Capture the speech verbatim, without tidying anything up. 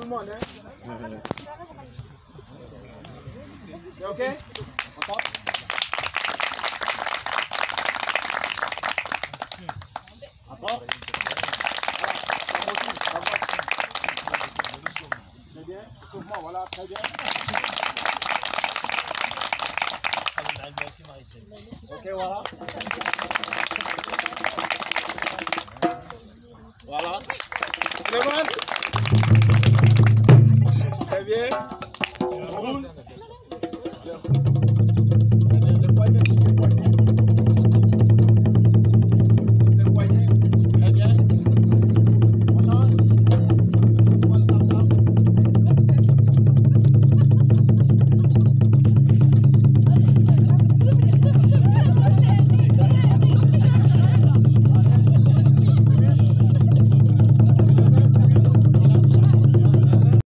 tout le monde, hein? C'est ok? Encore? Encore? Très bien, souffle-moi, voilà, très bien. Ok, voilà. Voilà. Suleiman.